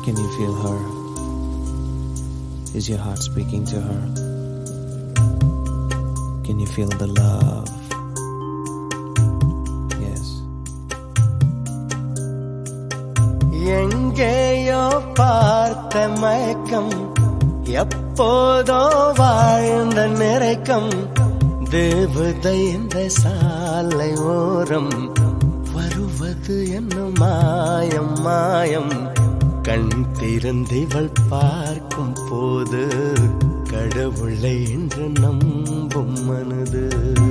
Can you feel her? Is your heart speaking to her? Can you feel the love? Yes. எங்கேயோ பார்த்த மயக்கம், எப்போதோ வாழ்ந்த நிறைக்கம், தேவதை இந்த சாலை ஓரம் வருவது என்ன மாயம் மாயம். கண் திறந்திவள் பார்க்கும் போது கடவுளை என்று நம்பும் மனது.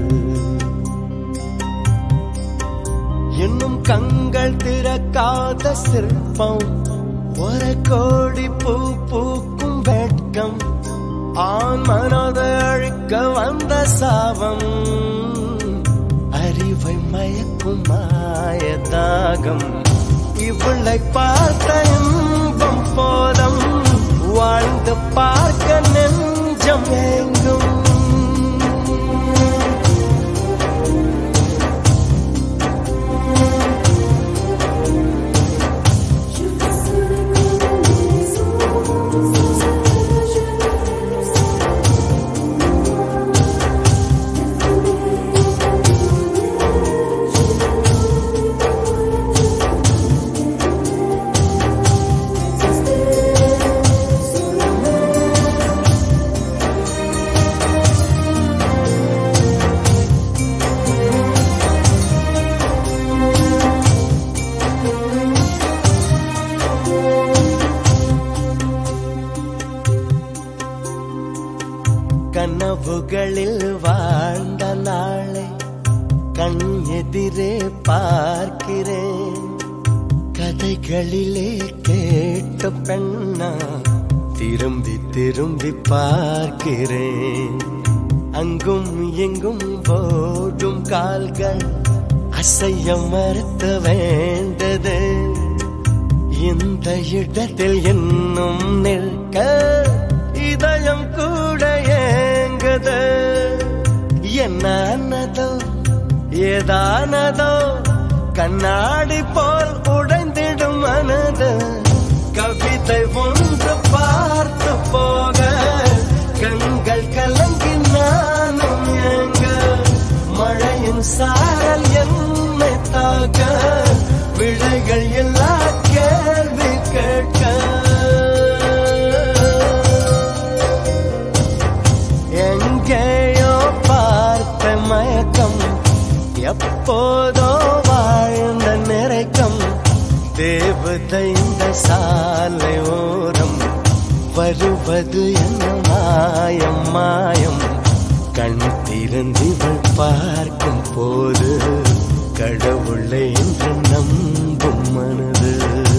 இன்னும் கண்கள் திறக்காத சிற்பம், ஒரு கோடி பூ பூக்கும் வெட்கம், ஆண் மனதை அழிக்க வந்த சாபம், அறிவை மயக்கும் மாயதாகம். இவளை பார்த்த இன்பம் போதும், வாழ்ந்து பார்க்க நெஞ்சம் ஏங்கும். கனவுகளில் வாழ்ந்த நாளை கண் எதிரே பார்க்கிறேன். கதைகளிலே கேட்ட பெண்ணா திரும்பி திரும்பி பார்க்கிறேன். அங்கும் எங்கும் ஓடும் கால்கள் அசைய மறுத்த வேண்டது. இந்த இடத்தில் இன்னும் நிற்க இதயம் கூட ஏங்குது. என்னதோ ஏதானதோ கண்ணாடி போல் உடைந்திடும் மனது. கவிதை ஒன்று பார்த்து போக கண்கள் கலங்கி நானும் ஏங்க. மழையின் சாரல் என்னை தாக்க விடைகள் எல்லா கேள்வி கேட்க. எங்கேயோ பார்த்த மயக்கம், எப்போதோ வாழ்ந்த நிறைக்கம், தேவதை இந்த சாலை ஓரம் வருவது என்ன மாயம் மாயம். கண் திறந்திவள் பார்க்கும் போது கடவுளை என்று நம்பும் மனது.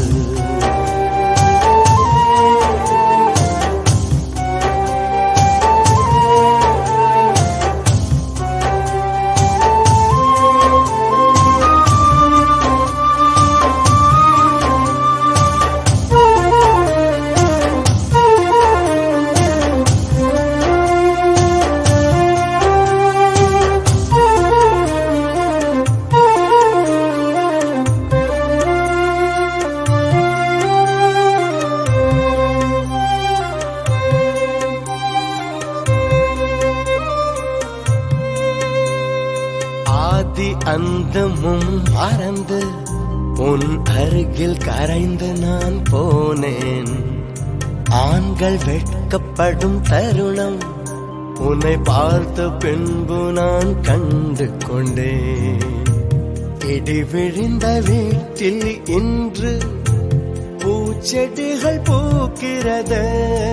அந்தமும் மறந்து உன் அருகில் கரைந்து நான் போனேன். ஆண்கள் வெட்கப்படும் தருணம் உன்னை பார்த்த பின்பு நான் கண்டு கொண்டேன். இடி விழுந்த வீட்டில் இன்று பூச்செடிகள் பூக்கிறது.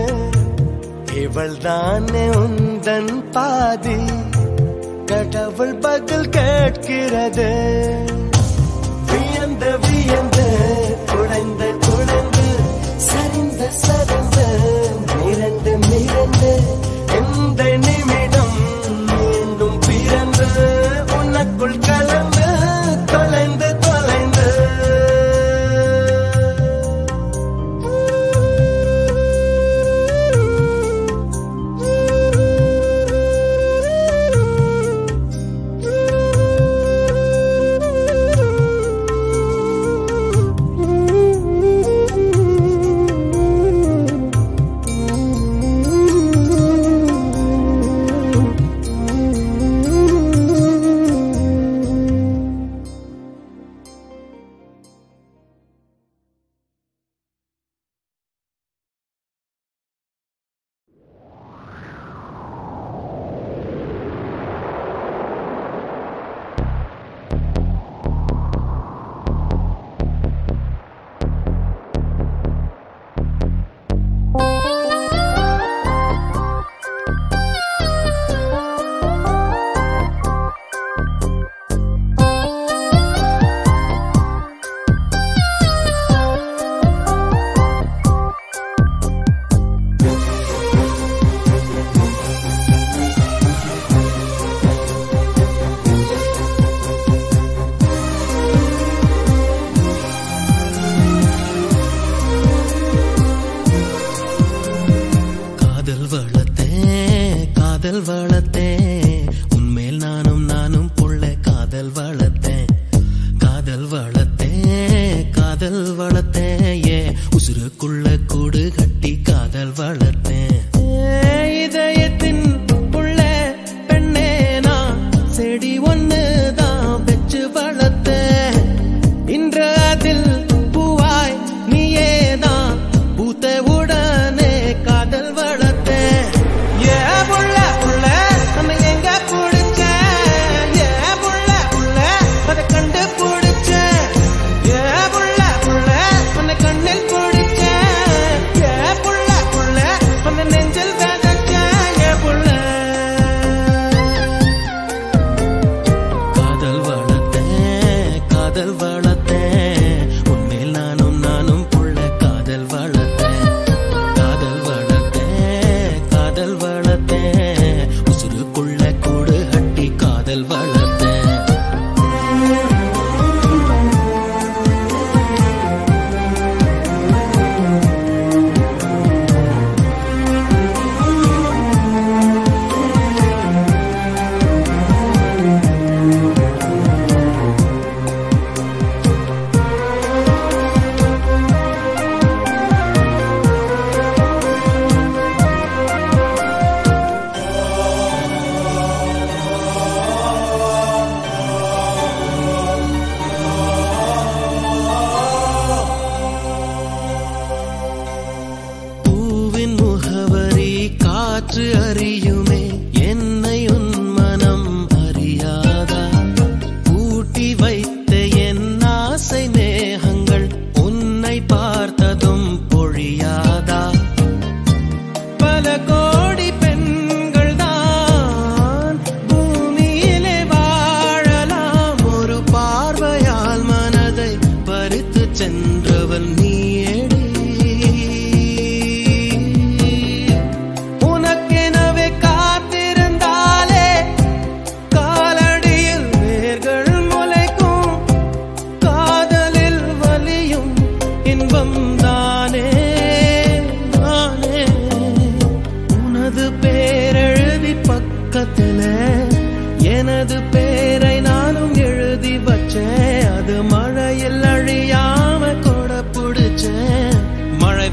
இவள் தானே உந்தன் பாதி, கடவுள் பதில் கேட்கிறது. வியந்து வியந்து குடைந்து குடைந்து சரிந்து சரிந்து மிரண்டு மிரண்டு இந்த நிமிடம் மீண்டும் பிறந்து உனக்குள் கலந்து தொலைந்து தொலைந்து.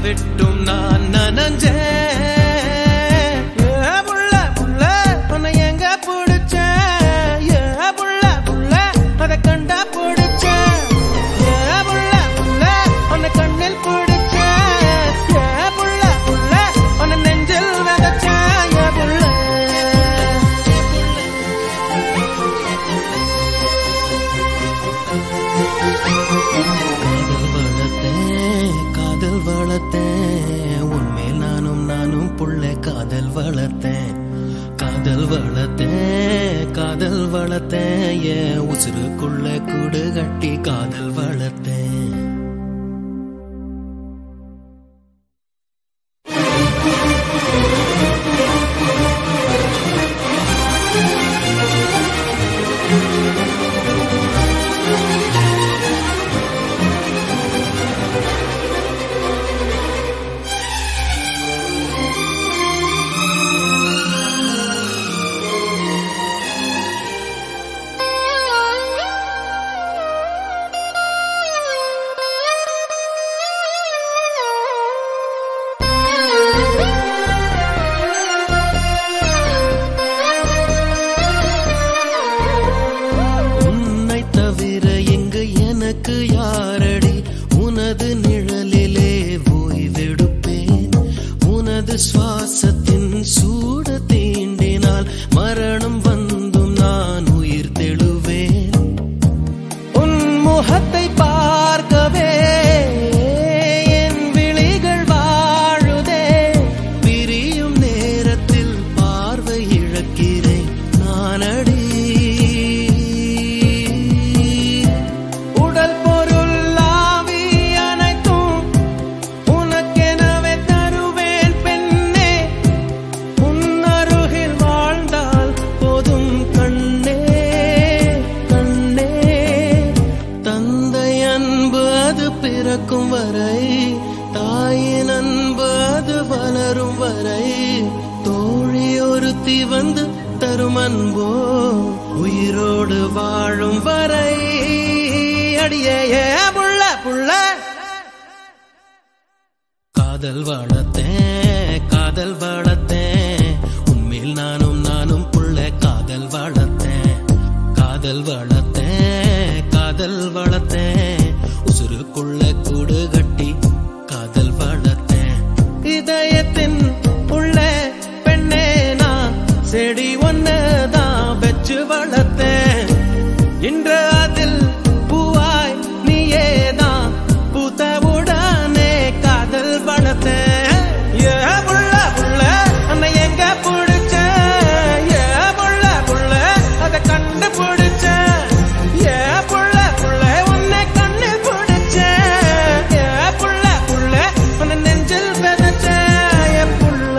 விட்டும் நான் நனஞ்சேன். புள்ள புள்ள உன்னை எங்க பிடிச்சேன், புள்ள புள்ள அதை கண்டா பிடிச்சேன். புள்ள புள்ள உன்னை கண்ணில் பிடிச்சேன், புள்ள புள்ள உன்னை நெஞ்சில் விதைச்சேன். புள்ள காதல் வளர்த்தேன் உன்மேல் நானும் புள்ள காதல் வளர்த்தேன். காதல் வளர்த்தேன் என் உசுருக்குள்ள கூடு கட்டி காதல் வளர்த்தேன். யாரடி உனது நிழலிலே ஓய்வெடுப்பேன். உனது சுவாசத்தின் சூட தீண்டினால் மரணம் வந்தும் நான் உயிர் தெழுவேன். உன் முகத்தை பார்க்கவே என் விழிகள் வாழுதே. பிரியும் நேரத்தில் பார்வை இழக்கிறேன் நானடி. பிறக்கும் வரை தாயின் அன்பு அது வளரும் வரை தோழி ஒருத்தி வந்து தரும் அன்போ உயிரோடு வாழும் வரை. அடியே புள்ள புள்ள காதல் வளர்த்தேன் உன்மேல் நானும் புள்ள காதல் வளர்த்தேன் உசுருக்குள்ள கூடு கட்டி காதல் வளர்த்தேன். இதயத்தின் உள்ள பெண்ணே நான் செடி ஒன்னதான் வச்சு வளர்த்தேன். இன்று அதில் பூவாய் நீயேதான் பூத்தவுடனே காதல் வளர்த்தேன். புள்ள புள்ள அன்னை எங்க பிடிச்சேன், புள்ள புள்ள அதை கண்டு பிடிச்சேன். புள்ள புள்ள உன்னை கண்ணு பிடிச்சேன், புள்ள புள்ள உன்னை நெஞ்சில் விதைச்சேன். புள்ள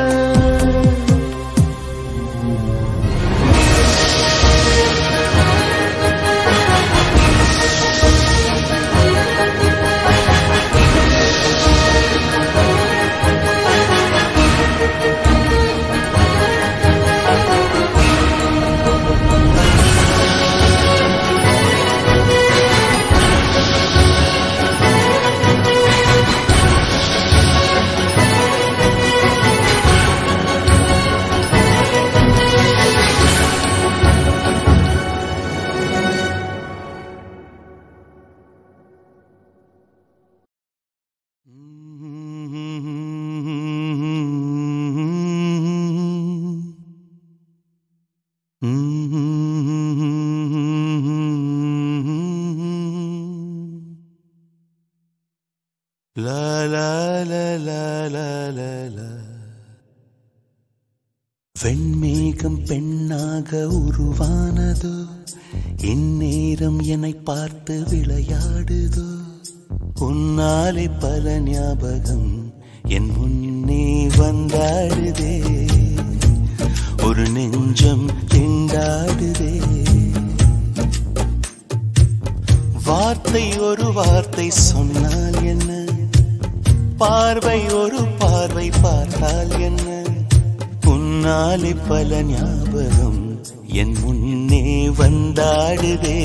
La la la la la la la. வெண்மேகம் பெண்ணாக உருவானதோ, இந்நேரம் என்னை பார்த்து விளையாடுதோ. உன்னாலே பல ஞாபகம் என் முன்னே வந்தாடுதே. ஒரு நெஞ்சம் திண்டாடுதே. வார்த்தை ஒரு வார்த்தை சொன்னால் என்ன, பார்வை ஒரு பார்வை பார்த்தால் என்ன. உன்னாலே பல ஞாபகம் என் முன்னே வந்தாடுதே.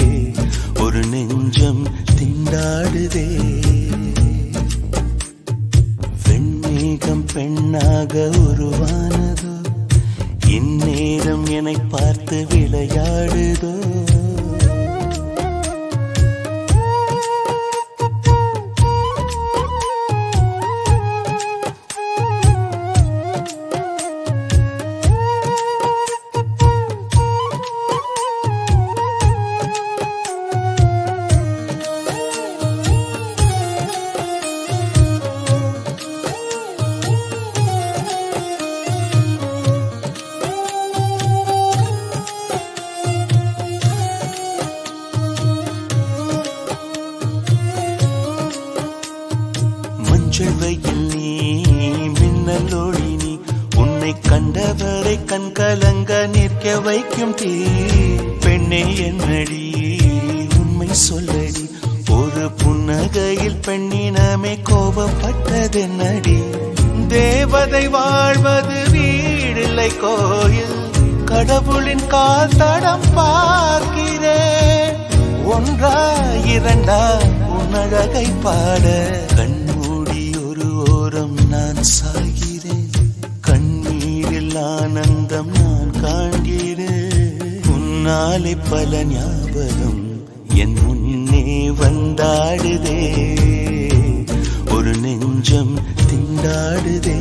ஒரு நெஞ்சம் திண்டாடுதே. பெண்ணாக உருவானதோ, இந்நேரம் என்னை பார்த்து விளையாடுதோ. வெயில் நீ மின்னல் ஒளி நீ, உன்னை கண்டவரை கண் கலங்க நிற்க வைக்கும் தீ. பெண்ணே என்னடி உண்மை சொல்லடி, ஒரு புன்னகையில் பெண்ணினமே கோபப்பட்டதென்னடி. தேவதை வாழ்வது வீடில்லை கோயில், கடவுளின் கால் தடம் பார்க்கிறேன். ஒன்றா இரண்டா உன்னழகை பாட கண்மூடி ஒரு ஓரம் நான் சாகிறேன். கண்ணீரில் ஆனந்தம் நான் காண்கிறேன். உன்னாலே பல ஞாபகம் என் முன்னே வந்தாடுதே, ஒரு நெஞ்சம் திண்டாடுதே.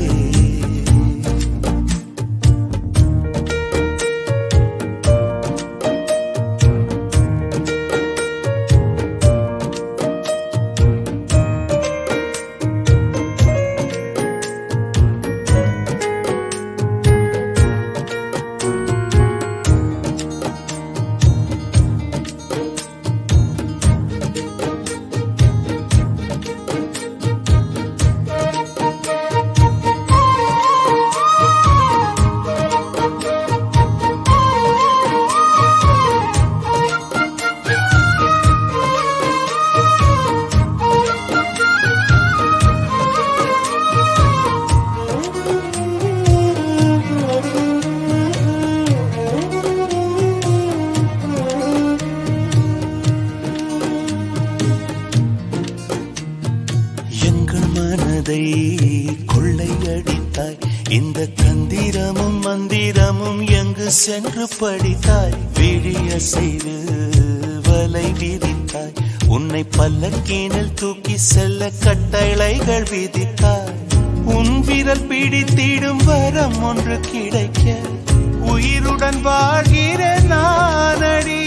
கொள்ளையடித்தாய், இந்த தந்திரமும் மந்திரமும் எங்கு சென்று படித்தாய். விழிய செய்து வலை விதித்தாய், உன்னை பல்லக்கீனில் தூக்கி செல்ல கட்டளைகள் விதித்தாய். உன் விரல் பிடித்திடும் வரம் ஒன்று கிடைக்க உயிருடன் வாழ்கிற நானடி.